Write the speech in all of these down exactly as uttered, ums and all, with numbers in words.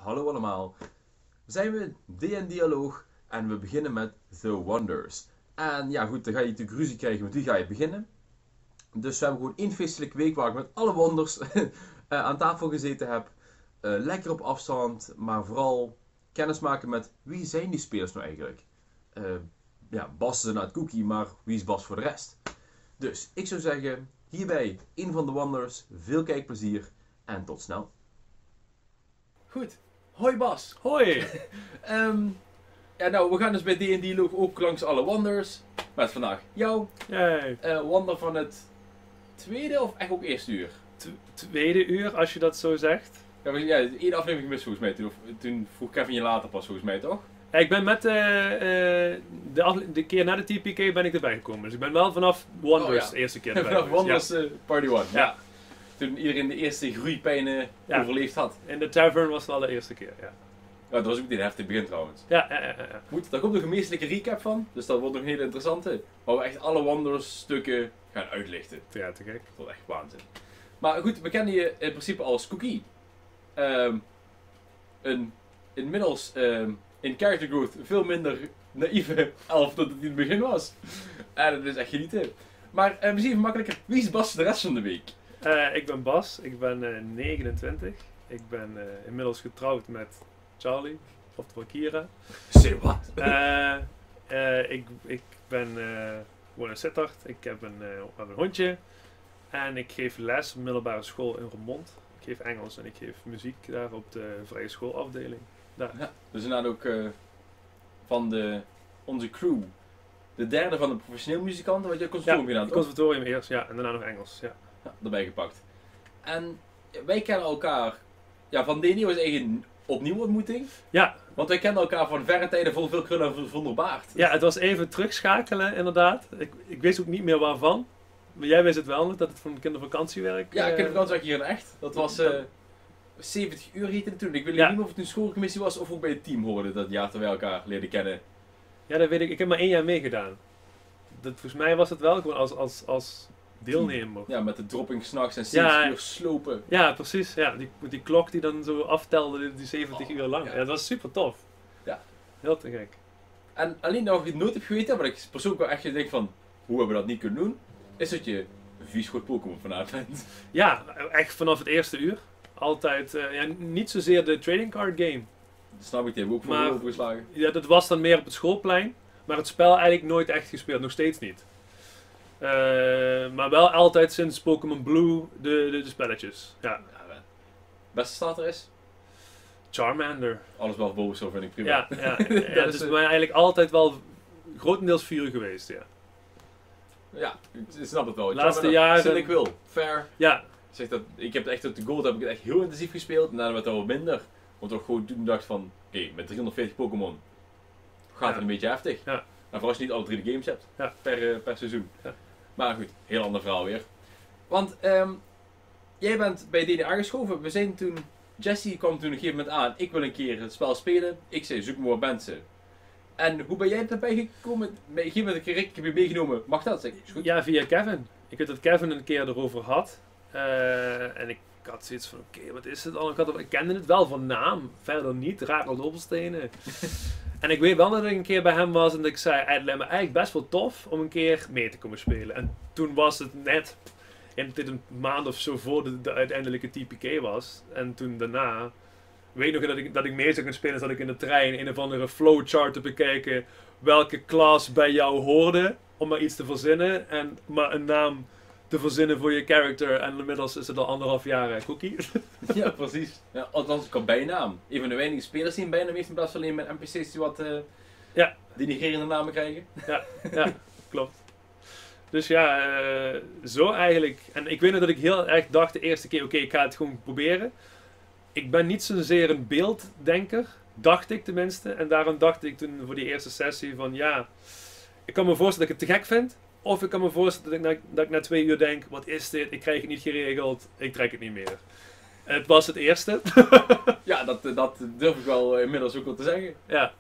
Hallo allemaal. We zijn weer D en Dialoog en we beginnen met The Wonders. En ja goed, dan ga je natuurlijk ruzie krijgen met wie ga je beginnen. Dus we hebben gewoon één feestelijke week waar ik met alle wonders aan tafel gezeten heb. Uh, lekker op afstand, maar vooral kennis maken met wie zijn die spelers nou eigenlijk. Uh, ja, Bas is een uit Cookie, maar wie is Bas voor de rest? Dus ik zou zeggen, hierbij één van de Wonders, veel kijkplezier en tot snel. Goed. Hoi Bas. Hoi! um, ja, nou, we gaan dus bij D en D Loog ook langs alle wonders. Met vandaag jou. Yay. Uh, wonder van het tweede of echt ook eerste uur? T tweede uur, als je dat zo zegt. Ja, maar, ja één aflevering gemist volgens mij. Toen, of, toen vroeg Kevin je later pas volgens mij, toch? Ja, ik ben met uh, uh, de, de keer na de T P K ben ik erbij gekomen. Dus ik ben wel vanaf Wonders oh, ja. de eerste keer erbij Vanaf Wonders ja. uh, Party One. Ja. Ja. Toen iedereen de eerste groeipijnen ja. overleefd had. In de tavern was het wel de eerste keer, ja. Ja, dat was ook niet een heftig begin trouwens. Ja, ja, ja, ja. Goed, daar komt nog een meestelijke recap van. Dus dat wordt nog een hele interessante. Waar we echt alle Wonders stukken gaan uitlichten. Ja, te gek. Dat wordt echt waanzin. Maar goed, we kennen je in principe als Cookie. Um, een inmiddels um, in character growth veel minder naïeve elf dan het in het begin was. En dat is echt genieten. Maar uh, misschien even makkelijker, wie is Bas de rest van de week? Uh, ik ben Bas, ik ben uh, negenentwintig. Ik ben uh, inmiddels getrouwd met Charlie, oftewel Kira. Zeg wat? Uh, uh, ik, ik ben uh, gewoon een Sittard, ik heb een, uh, heb een hondje. En ik geef les op middelbare school in Roermond. Ik geef Engels en ik geef muziek daar op de vrije schoolafdeling. Daar. Ja, dus inderdaad ook uh, van de, onze crew. De derde van de professioneel muzikanten, wat je conservatorium ja, gedaan toch? conservatorium eerst, ja. En daarna nog Engels, ja. Ja, erbij gepakt. En wij kennen elkaar, ja, van D en D was eigenlijk een opnieuw ontmoeting. Ja. Want wij kennen elkaar van verre tijden vol veel krullen en zonder baard. Ja, het was even terugschakelen inderdaad. Ik, ik wist ook niet meer waarvan. Maar jij wist het wel nog, dat het van kindervakantiewerk... Ja, uh, kindervakantiewerk hier in echt. Dat was uh, zeventig uur heette het toen. Ik weet ja. niet meer of het een schoolcommissie was of ook bij het team hoorde dat jaar terwijl wij elkaar leerden kennen. Ja, dat weet ik. Ik heb maar één jaar meegedaan. Dat, volgens mij was het wel gewoon als, als, als deelnemer. Ja, met de dropping s'nachts en zeventig ja, uur slopen. Ja, precies. Ja, die, die klok die dan zo aftelde, die zeventig oh, uur lang. Ja. Ja, dat was super tof. Ja. Heel te gek. En alleen nog ik nooit heb geweten, maar ik persoonlijk wel echt denk van, hoe hebben we dat niet kunnen doen? Is dat je een vies goed Pokémon vanavond bent. Ja, echt vanaf het eerste uur. Altijd, uh, ja, niet zozeer de trading card game. Dat snap ik, die hebben we ook voor maar, overgeslagen. Ja, dat was dan meer op het schoolplein. Maar het spel eigenlijk nooit echt gespeeld, nog steeds niet. Uh, maar wel altijd sinds Pokémon Blue de, de, de spelletjes. Ja. Ja, beste starter is? Charmander. Alles behalve Bulbasaur vind ik prima. Ja, ja, ja, ja het is bij mij eigenlijk altijd wel grotendeels vuur geweest, ja. Ja, ik snap het wel. Laatste jaren... ik wil. Fair. Ja. Zeg dat, ik heb echt op de Gold heb ik het echt heel intensief gespeeld. En daarna werd het wel minder. Want ik gewoon toen dacht van, oké, okay, met driehonderdveertig Pokémon gaat het ja. een beetje heftig. Ja. En vooral als je niet alle drie de games hebt. Ja. Per, uh, per seizoen. Ja. Maar goed, heel ander verhaal weer. Want um, jij bent bij D en D aangeschoven. We zijn toen, Jesse kwam toen op een gegeven moment aan. Ik wil een keer het spel spelen. Ik zei, zoek me wat mensen. En hoe ben jij erbij gekomen? Op een gegeven moment heb ik je meegenomen. Mag dat? Zeg, is goed. Ja, via Kevin. Ik weet dat Kevin een keer erover had. Uh, en ik had zoiets van, oké, okay, wat is het al? Ik, had, ik kende het wel van naam. Verder niet. Raar dobbelstenen. En ik weet wel dat ik een keer bij hem was en dat ik zei, het lijkt me eigenlijk best wel tof om een keer mee te komen spelen. En toen was het net, in dit een maand of zo voor de, de uiteindelijke T P K was. En toen daarna, weet nog dat ik, dat ik mee zou kunnen spelen, zat ik in de trein een of andere flowchart te bekijken welke klas bij jou hoorde, om maar iets te verzinnen. En maar een naam te verzinnen voor je character. En inmiddels is het al anderhalf jaar uh, Cookie. Ja, precies. Ja, althans, ik had bijnaam. Een van de weinige spelers die een bijnaam heeft in plaats van alleen met N P C's die wat uh, ja. denigrerende namen krijgen. Ja, ja, klopt. Dus ja, uh, zo eigenlijk. En ik weet nog dat ik heel erg dacht de eerste keer, oké, okay, ik ga het gewoon proberen. Ik ben niet zozeer een beelddenker, dacht ik tenminste. En daarom dacht ik toen voor die eerste sessie van ja, ik kan me voorstellen dat ik het te gek vind. Of ik kan me voorstellen dat ik, na, dat ik na twee uur denk, wat is dit? Ik krijg het niet geregeld, ik trek het niet meer. Het was het eerste. Ja, dat, dat durf ik wel inmiddels ook wel te zeggen. Ja.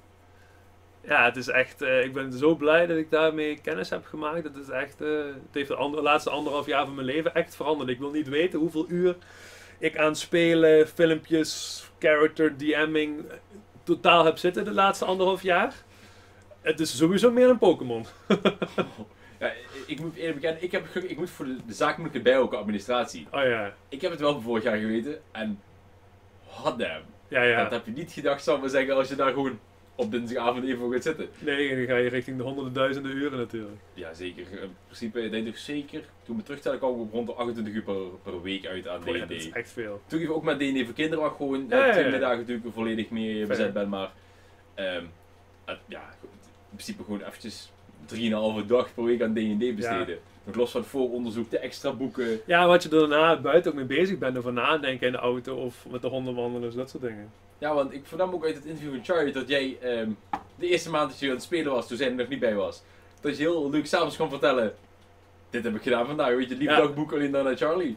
Ja, het is echt, uh, ik ben zo blij dat ik daarmee kennis heb gemaakt. Het is echt, uh, het heeft de, ander, de laatste anderhalf jaar van mijn leven echt veranderd. Ik wil niet weten hoeveel uur ik aan spelen, filmpjes, character, DM'ing totaal heb zitten de laatste anderhalf jaar. Het is sowieso meer een Pokémon. Ja, ik moet eerlijk bekennen, ik, heb, ge- ik moet voor de, de zakelijke bij ook administratie. Oh ja, Ik heb het wel van vorig jaar geweten en hot damn. ja, ja. Dat heb je niet gedacht, zou ik maar zeggen, als je daar gewoon op dinsdagavond even voor gaat zitten. Nee, dan ga je richting de honderden duizenden uren natuurlijk. Ja, zeker. In principe, ik denk ik zeker, toen we terugtellen, kwam ik rond de achtentwintig uur per, per week uit aan D Oh en ja, dat is D. echt veel. Toen ik ook met D en D voor kinderen, waar ik gewoon Ja, eh, ja, twee ja. middagen natuurlijk volledig mee Fair. bezet ben, maar ehm, eh, ja, in principe gewoon eventjes drieënhalve dag per week aan D en D besteden. Nog los van het vooronderzoek, de extra boeken. Ja, wat je er daarna buiten ook mee bezig bent, over nadenken in de auto of met de honden wandelen, dus dat soort dingen. Ja, want ik vernam ook uit het interview van Charlie dat jij ehm, de eerste maand dat je aan het spelen was, toen zij er nog niet bij was, dat je heel leuk s'avonds kon vertellen, dit heb ik gedaan vandaag, weet je, lieve Ja. dagboek alleen dan naar Charlie.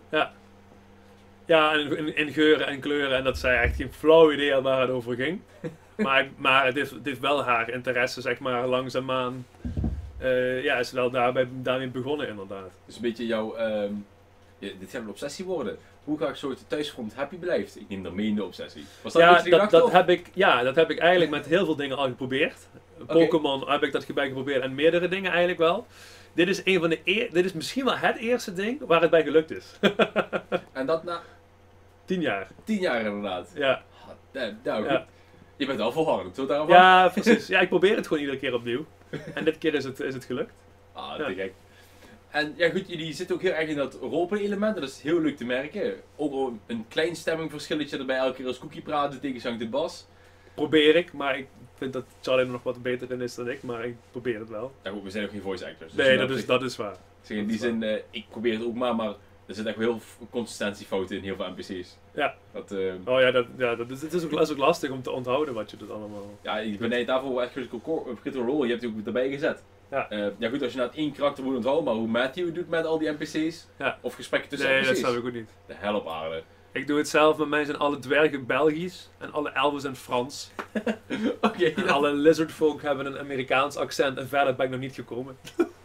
Ja, in, in, in geuren en kleuren en dat zij echt geen flauw idee had waar het over ging. maar ik- maar het, heeft, het heeft wel haar interesse, zeg maar, langzaamaan. eh ja, is wel daarbij, daarmee begonnen inderdaad. Dus een beetje jouw, ehm, ja, dit gaat een obsessie worden. Hoe ga ik zo uit de thuisgrond happy blijft? Ik neem dat mee in de obsessie. Was dat een Ja, beetje de dat, gedachte, dat of? heb ik, ja, dat heb ik eigenlijk met heel veel dingen al geprobeerd. Pokémon heb ik dat bij geprobeerd en meerdere dingen eigenlijk wel. Dit is, een van de eer, dit is misschien wel het eerste ding waar het bij gelukt is. En dat na Tien jaar. tien jaar inderdaad. Ja, Ah, damn, nou goed. ja. Je bent wel volhardend, zo daarom? ja, precies. Ja, ik probeer het gewoon iedere keer opnieuw. En dit keer is het, is het gelukt. Ah, Ja. te gek. En ja goed, jullie zitten ook heel erg in dat roleplay element, dat is heel leuk te merken. Ook al een klein stemmingverschilletje erbij elke keer als Cookie praten tegen Sankt de Bas. Probeer ik, maar ik vind dat Charlie er nog wat beter in is dan ik, maar ik probeer het wel. Ja goed, we zijn ook geen voice actors. dus Nee, in dat is, opzicht- dat is waar. ik zeg, in dat die is zin, eh, ik probeer het ook maar, maar er zitten echt wel heel veel consistentiefouten in heel veel N P C's. Ja. Dat, eh, Oh ja, dat, ja dat is, het is ook, dat is ook lastig om te onthouden wat je doet allemaal. ja, ik ben daarvoor wel echt critical, core- of critical role, je hebt die ook erbij gezet. Ja. Eh, ja goed, als je nou één karakter moet onthouden, maar hoe Matthew het doet met al die N P C's, Ja. of gesprekken tussen Nee, N P dat C's, snap ik ook niet. de hel op aarde. Ik doe het zelf, bij mij zijn alle dwergen Belgisch en alle elfen zijn Frans. Oké, En dat- alle lizardfolk hebben een Amerikaans accent en verder ben ik nog niet gekomen.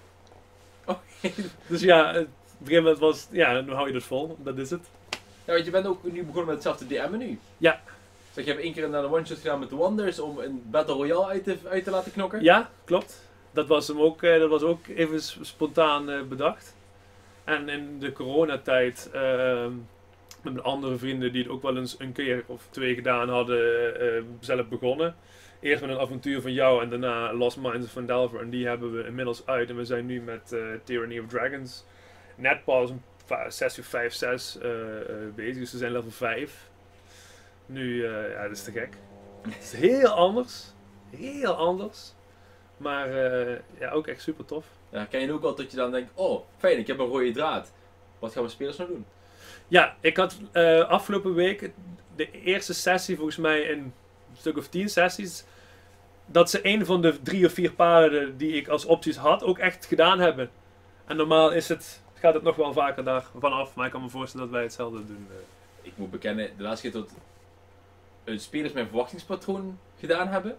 oké. Dus ja, het- op een gegeven moment was, ja, dan hou je het vol, dat is het. Ja, want je bent ook nu begonnen met hetzelfde D M'en nu. Ja. Zeg, je hebt één keer naar de one-shot gedaan met de Wonders om een Battle Royale uit te, uit te laten knokken. Ja, klopt. Dat was, hem ook, eh, dat was ook even s- spontaan eh, bedacht. En in de coronatijd, eh, met mijn andere vrienden die het ook wel eens een keer of twee gedaan hadden, eh, zelf begonnen. Eerst met een avontuur van jou en daarna Lost Minds van Delver. En die hebben we inmiddels uit. En we zijn nu met eh, Tyranny of Dragons net pas een va- sessie vijf, zes eh, eh, bezig. Dus we zijn level vijf. Nu, eh, ja, dat is te gek. Het is heel anders. Heel anders. Maar eh, ja, ook echt super tof. Ja, ken je ook wel dat je dan denkt, oh, fijn, ik heb een rode draad. Wat gaan we spelers nou doen? Ja, ik had eh, afgelopen week de eerste sessie, volgens mij in een stuk of tien sessies, dat ze een van de drie of vier paarden die ik als opties had, ook echt gedaan hebben. En normaal is het, gaat het nog wel vaker daarvan af, maar ik kan me voorstellen dat wij hetzelfde doen. eh. Ik moet bekennen, de laatste keer dat eh, spelers mijn verwachtingspatroon gedaan hebben.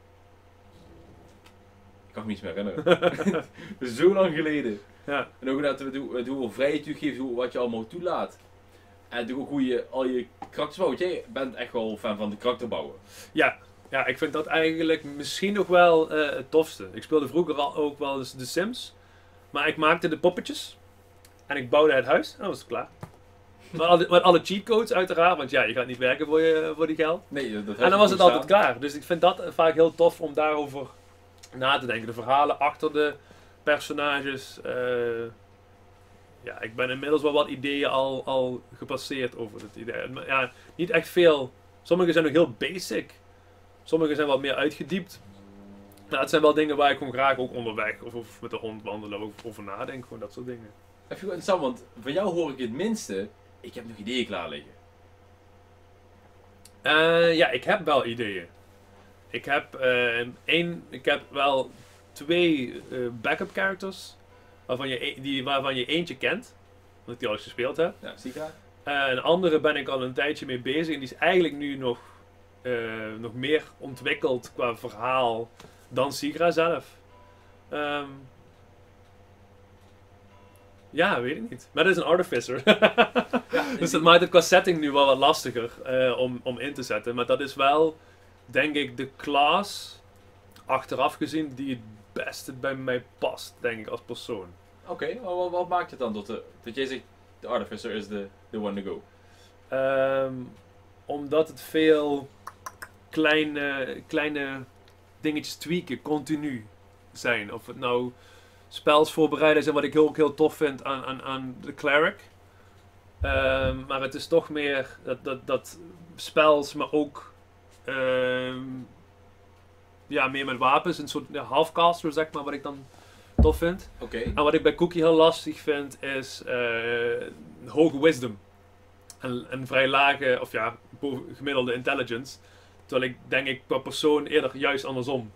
Ik kan me niets meer herinneren. Zo lang geleden. Ja, En ook dat we hoe- hoeveel vrijheid u geeft, hoe- wat je allemaal toelaat. En natuurlijk ook hoe je al je karakters bouwt. Jij bent echt wel fan van de karakterbouwen. ja, ja, ik vind dat eigenlijk misschien nog wel eh, het tofste. Ik speelde vroeger al ook wel eens The Sims, maar ik maakte de poppetjes en ik bouwde het huis en dan was het klaar. Met alle, met alle cheatcodes uiteraard, want ja, je gaat niet werken voor, je, voor die geld. Nee, dat, dat En dan was het altijd klaar. Dus ik vind dat vaak heel tof om daarover na te denken. De verhalen achter de personages. eh, ja, ik ben inmiddels wel wat ideeën al, al gepasseerd over het idee. Maar ja, niet echt veel. Sommige zijn nog heel basic. Sommige zijn wat meer uitgediept. Maar het zijn wel dingen waar ik gewoon graag ook onderweg of, of met de hond wandelen ook over nadenk. Gewoon dat soort dingen. Dat vind ik wel interessant, want van jou hoor ik het minste. Ik heb nog ideeën klaar liggen. Eh, ja, ik heb wel ideeën. Ik heb, eh, één, ik heb wel twee eh, backup characters waarvan je, e- die, waarvan je eentje kent, omdat ik die al eens gespeeld heb. Ja, zie ik graag. Eh, een andere ben ik al een tijdje mee bezig en die is eigenlijk nu nog, eh, nog meer ontwikkeld qua verhaal dan Sigra zelf. Ehm, Ja, weet ik niet. Maar dat is een artificer. Ja, Dus dat maakt het qua setting nu wel wat lastiger eh, om, om in te zetten. Maar dat is wel, denk ik, de class, achteraf gezien, die het beste bij mij past, denk ik, als persoon. Oké, maar wat, wat maakt het dan tot de, dat jij zegt, de Artificer is de the one to go? Ehm, omdat het veel kleine, kleine dingetjes tweaken, continu zijn. Of het nou spels voorbereiden zijn, wat ik ook heel tof vind aan, aan, aan de Cleric. Ehm, maar het is toch meer dat, dat, dat spels, maar ook ehm, ja, meer met wapens. Een soort ja, halfcaster, zeg maar, wat ik dan tof vind. Oké. En wat ik bij Cookie heel lastig vind, is eh, hoge wisdom. En, en vrij lage, of ja, boven- gemiddelde intelligence. Terwijl ik denk ik per persoon eerder juist andersom.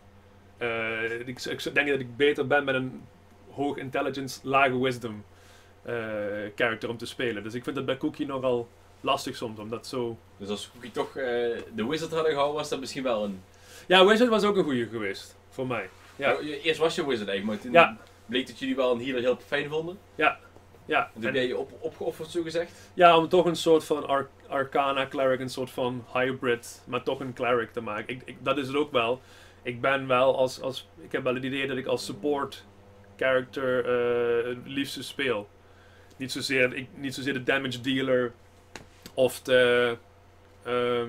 Eh, ik, ik denk dat ik beter ben met een hoog intelligence, lage wisdom eh character om te spelen. Dus ik vind het bij Cookie nogal lastig soms, omdat zo... Dus als Cookie toch eh, de Wizard hadden gehouden, was dat misschien wel een... Ja, Wizard was ook een goeie geweest, voor mij. Ja. Ja. Eerst was je Wizard eigenlijk, maar toen Ja. bleek dat jullie wel een healer heel fijn vonden. Ja. En toen En- ben je op, opgeofferd, zo gezegd. Ja, om toch een soort van ar- Arcana cleric, een soort van hybrid, maar toch een cleric te maken. Ik, ik, dat is het ook wel. Ik ben wel als, als, ik heb wel het idee dat ik als support character eh, het liefste speel. Niet zozeer, ik, niet zozeer de damage dealer of de ehm,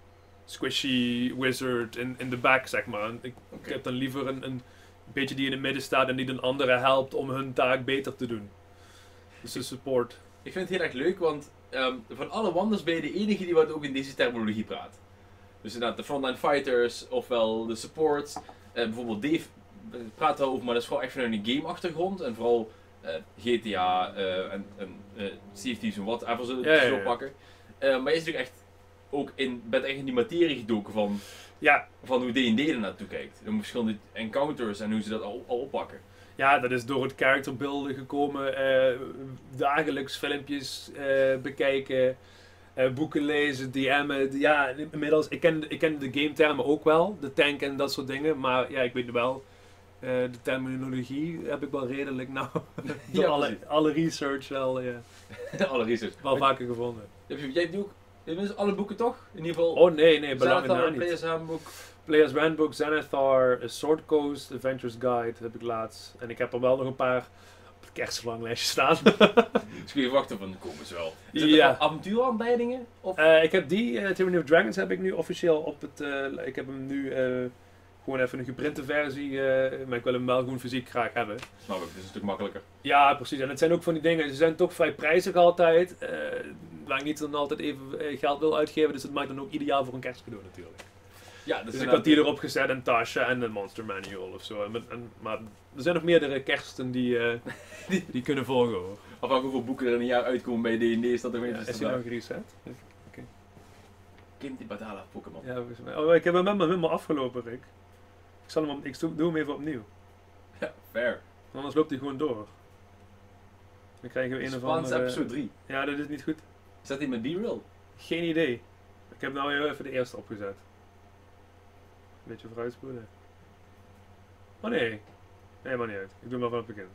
squishy wizard in, in de back, zeg maar. Ik, Oké. ik heb dan liever een, een beetje die in het midden staat en die een andere helpt om hun taak beter te doen. Dus de support. Ik vind het heel erg leuk, want ehm, van alle wandels ben je de enige die wat ook in deze terminologie praat. Dus inderdaad de frontline fighters, ofwel de supports. Eh, bijvoorbeeld Dave eh, praat erover, maar dat is vooral echt vanuit een game achtergrond. En vooral eh, G T A eh, en, en uh, Sea of Thieves en whatever zullen we Ja, het ja, zo ja. pakken. Eh, maar je is natuurlijk echt ook in, bent echt in die materie gedoken van, Ja, van hoe D en D er naartoe kijkt. De verschillende encounters en hoe ze dat al, al oppakken. Ja, dat is door het characterbeelden gekomen. eh, dagelijks filmpjes eh, bekijken, eh, boeken lezen, D M'en. Ja, inmiddels, ik ken, ik ken de game termen ook wel, de tank en dat soort dingen. Maar ja, ik weet wel, eh, de terminologie heb ik wel redelijk nou, door Ja, alle, precies. alle research wel, ja, Alle research. wel vaker gevonden. Heb je- Jij hebt nu ook je hebt dus alle boeken toch? In ieder geval. Oh nee, nee, belangen Xanathar, na niet. Players Handbook. Players Handbook, Xanathar, A Sword Coast, Adventures Guide heb ik laatst. En ik heb er wel nog een paar op het kerstverlanglijstje staan. Dus kun je wachten van, komen ze wel. Is het Ja. ja. avontuuraanleidingen? Of? Eh, ik heb die, uh, Tyranny of Dragons heb ik nu officieel op het, eh, ik heb hem nu eh, gewoon even een geprinte versie, eh, maar ik wil hem wel gewoon fysiek graag hebben. Snap ik, dat is een stuk makkelijker. Ja, precies. En het zijn ook van die dingen, ze zijn toch vrij prijzig altijd, eh, waar ik niet dan altijd even eh, geld wil uitgeven, dus dat maakt dan ook ideaal voor een kerstcadeau natuurlijk. Ja, Dus ik had die erop gezet en Tasha en een Monster Manual of zo. En, met- en, maar er zijn nog meerdere kersten die, eh, die, die kunnen volgen hoor. Afhankelijk hoeveel boeken er in een jaar uitkomen bij D en D is dat toch weer Ja, is hij nou gereset? Kim die Badala Pokémon. Ja, volgens mij. Oh, ik heb hem helemaal, helemaal afgelopen, Rick. Ik, zal hem op, ik doe doe hem even opnieuw. Ja, fair. Anders loopt hij gewoon door. Dan krijgen we een of Spaans andere... episode drie. Ja, dat is niet goed. Zet hij met B-Real? Geen idee. Ik heb nou heel even de eerste opgezet. Een beetje vooruitspoelen. Oh nee. Nee, maar niet uit. Ik doe hem wel van het begin.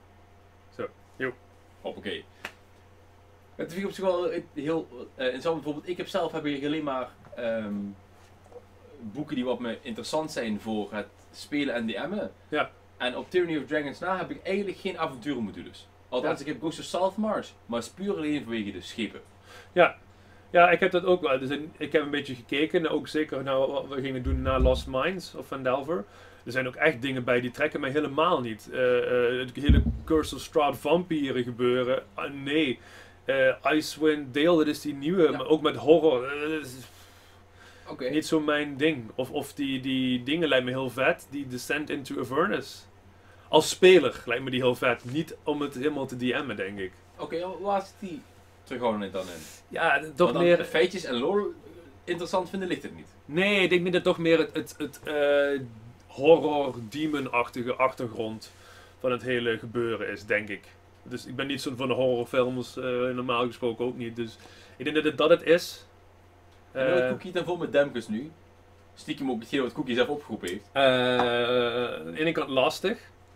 Hoppakee. Het vind ik op zich wel heel uh, interessant. Bijvoorbeeld, ik heb zelf heb ik alleen maar ehm, boeken die wat me interessant zijn voor het spelen en D M'en. Ja. En op Tyranny of Dragons na heb ik eigenlijk geen avonturenmodules. Althans, Ja. ik heb Ghost of Saltmarsh, maar het is puur alleen vanwege de schepen. Ja, ik heb dat ook wel. Dus in- ik heb een beetje gekeken. Ook zeker naar wat we gingen doen na Lost Mines of Vandelver. Er zijn ook echt dingen bij die trekken mij helemaal niet. Eh, eh, het hele Curse of Strahd vampieren gebeuren. Ah, nee. Eh, Icewind Dale, dat is die nieuwe. Ja. Maar ook met horror. eh, dat is Oké. niet zo mijn ding. Of, of die, die dingen lijken me heel vet. Die Descent into Avernus. Als speler lijkt me die heel vet. Niet om het helemaal te D M'en, denk ik. Oké, waar zit die terughoudend dan in? Ja, toch Want dan meer... feitjes en lore interessant vinden ligt het niet. Nee, ik denk niet dat toch meer het, het, het eh, horror, demon-achtige achtergrond van het hele gebeuren is, denk ik. Dus ik ben niet zo'n van de horrorfilms, eh, normaal gesproken ook niet. Dus ik denk dat het dat het is. En uh, Eh, Cookie dan vol met Demkes nu. Stiekem ook hetgeen wat Cookie zelf opgeroepen heeft. eh, aan de ene kant lastig.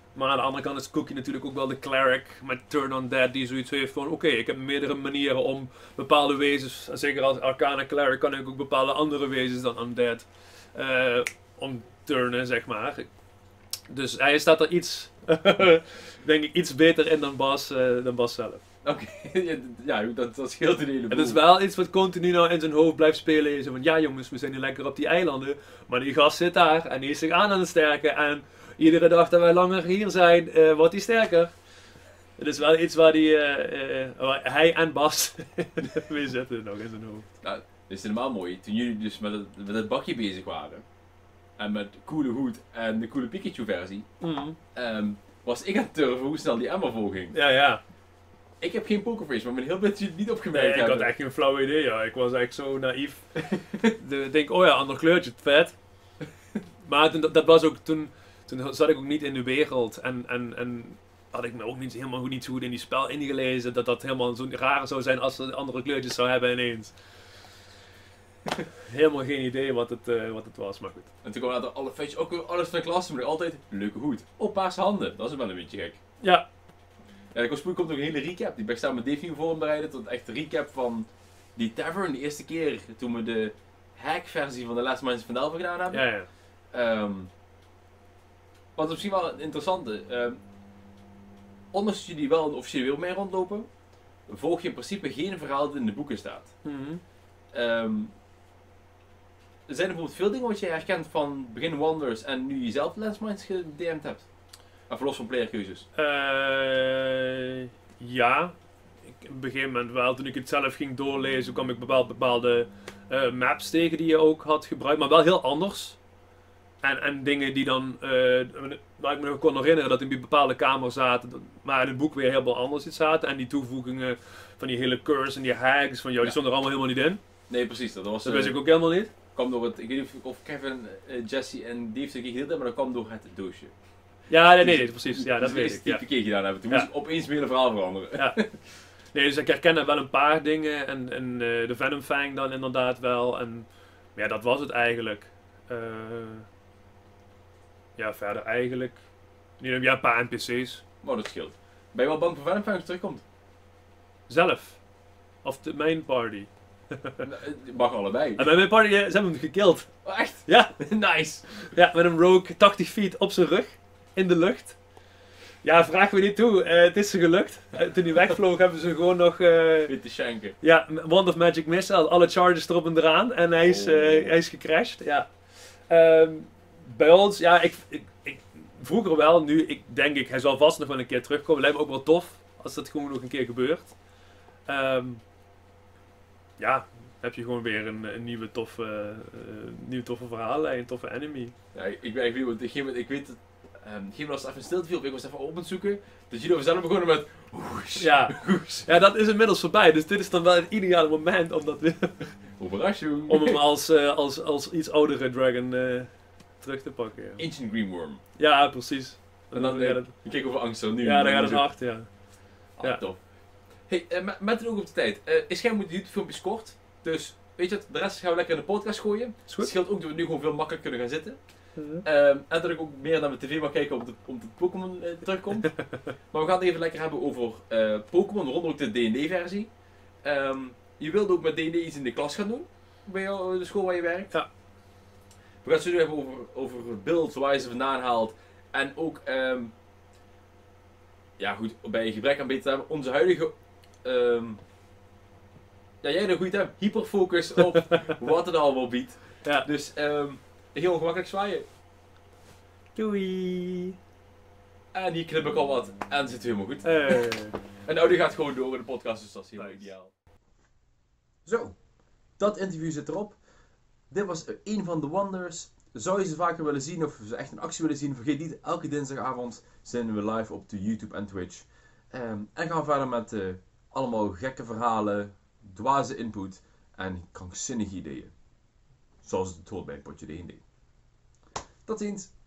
Maar aan de andere kant is Cookie natuurlijk ook wel de cleric met Turn on Dead die zoiets heeft van oké, okay, ik heb meerdere manieren om bepaalde wezens, zeker als Arcana cleric kan ik ook bepaalde andere wezens dan undead uh, om turnen, zeg maar. Dus hij staat er iets, denk ik, iets beter in dan Bas, uh, dan Bas zelf. Oké, okay. ja, dat, dat scheelt een heleboel. Het is wel iets wat continu nou in zijn hoofd blijft spelen. Zo van, ja jongens, we zijn hier lekker op die eilanden. Maar die gast zit daar en die is zich aan aan het sterken. En iedere dag dat wij langer hier zijn, uh, wordt hij sterker. Het is wel iets waar, die, uh, uh, waar hij en Bas mee zitten nog in zijn hoofd. Nou, dat is helemaal mooi. Toen jullie dus met het, met het bakje bezig waren. En met coole hoed en de coole Pikachu versie. Mm. Um, was ik aan het turven hoe snel die Emma volging. Ja, ja. Ik heb geen pokerface, maar ik ben heel blij dat jullie het niet opgemerkt Nee, ik hebben. had echt geen flauw idee. Ja. Ik was echt zo naïef. Ik denk, oh ja, ander kleurtje, vet. Maar toen, dat was ook, toen, toen zat ik ook niet in de wereld. En, en, en had ik me ook niet, helemaal niet zo goed in die spel ingelezen. Dat dat helemaal zo raar zou zijn als ze andere kleurtjes zou hebben ineens. Helemaal geen idee wat het, uh, wat het was, maar goed. En toen kwam er alle feitjes, ook weer alles van de klas, maar altijd leuke hoed. Oh, paarse handen. Dat is wel een beetje gek. Ja. Ja, er komt nog een hele recap. Die ben ik samen met Dave voor hem bereiden tot echt een recap van die tavern. De eerste keer toen we de hack-versie van The Last Mines of Delver gedaan hebben. Ja, ja. Um, wat is misschien wel een interessante. Um, ondanks dat jullie wel een officiële wereld mee rondlopen, volg je in principe geen verhaal dat in de boeken staat. Mm-hmm. Um, er zijn er bijvoorbeeld veel dingen wat je herkent van begin Wonders en nu je zelf Last Mines gedM'd hebt. Even los van playerkeuzes. Uh, ja, ik, op een gegeven moment wel. Toen ik het zelf ging doorlezen, kwam ik bepaald, bepaalde uh, maps tegen die je ook had gebruikt, maar wel heel anders. En, en dingen die dan, uh, waar ik me nog kon herinneren dat in die bepaalde kamer zaten, maar in het boek weer helemaal anders iets zaten. En die toevoegingen van die hele curse en die hags van jou, die Ja. stonden er allemaal helemaal niet in. Nee, precies. Dat was. Dat uh, wist ik ook helemaal niet. kwam door het. Ik weet niet of Kevin, uh, Jesse en Dave zich gedeeld hebben, maar dat kwam door het doosje. Ja, nee, nee, nee precies. Ja, dat dus weet ik. Ja. die keer gedaan hebben. Toen Ja. moest ik opeens meer een verhaal veranderen. Ja. Nee, dus ik herken wel een paar dingen en, en uh, de Venom Fang dan inderdaad wel. En ja, dat was het eigenlijk. Uh, ja, verder eigenlijk. Ja, een paar N P C's. Maar dat scheelt. Ben je wel bang voor Venom Fang als het terugkomt? Zelf. Of de main party. Het mag allebei. En bij mijn party, uh, ze hebben hem gekild. Oh, echt? Ja. Nice. Ja, met een rogue tachtig feet op zijn rug. In de lucht. Ja, vraag me niet toe. Uh, het is ze gelukt. Uh, toen hij wegvloog hebben ze gewoon nog... Uh, Weer te schenken. ja, Wand of Magic Missile. Alle charges erop en eraan. En hij is, uh, Oh. hij is gecrashed. Ja. Um, bij ons, ja, ik, ik, ik... Vroeger wel, nu ik denk ik, hij zal vast nog wel een keer terugkomen. Lijkt me ook wel tof. Als dat gewoon nog een keer gebeurt. Um, ja, heb je gewoon weer een, een nieuwe toffe, uh, nieuwe toffe verhaallijn. Een toffe enemy. Ja, ik, ik, ik, weet, ik, ik weet het. Um, geen was even stil te veel, ik was even op het zoeken. Dus jullie zelf begonnen met. Oesh, Ja. oesh. Ja, dat is inmiddels voorbij. Dus dit is dan wel het ideale moment om, dat weer, Oberraschung. om hem als, uh, als, als iets oudere dragon uh, terug te pakken. Ja, Ancient Greenworm. ja precies. En dan, ja, uh, dat, je kijkt over angst zo nu. ja, dan gaat het hard, ja. Ah, Ja. tof. Hey, uh, met, met een oog op de tijd. Uh, is geen YouTube filmpjes kort. Dus weet je wat, de rest gaan we lekker in de podcast gooien. Is Het goed. scheelt ook dat we nu gewoon veel makkelijker kunnen gaan zitten. Mhm. Um, en dat ik ook meer naar mijn tv mag kijken om de, om de Pokémon uh, terugkomt. Maar we gaan het even lekker hebben over uh, Pokémon, waaronder ook de D en D versie. Um, je wilde ook met D en D iets in de klas gaan doen, bij jou, de school waar je werkt. Ja. We gaan het zo nu hebben over, over builds, waar je ze vandaan haalt. En ook, um, ja goed, bij gebrek aan beter te hebben, onze huidige, um, ja jij hebt een goede term, hyperfocus op wat het allemaal biedt. Ja. Dus um, heel ongemakkelijk zwaaien. Doei! En hier knip ik al wat. En het zit helemaal goed. Hey. En de audio gaat gewoon door in de podcast, dus dat is helemaal Nice. ideaal. Zo, dat interview zit erop. Dit was een van de Wonders. Zou je ze vaker willen zien of ze echt in actie willen zien? Vergeet niet, elke dinsdagavond zijn we live op de YouTube en Twitch. Um, en gaan we verder met uh, allemaal gekke verhalen, dwaze input en krankzinnige ideeën. Zoals het hoort bij een potje D en D. Tot ziens!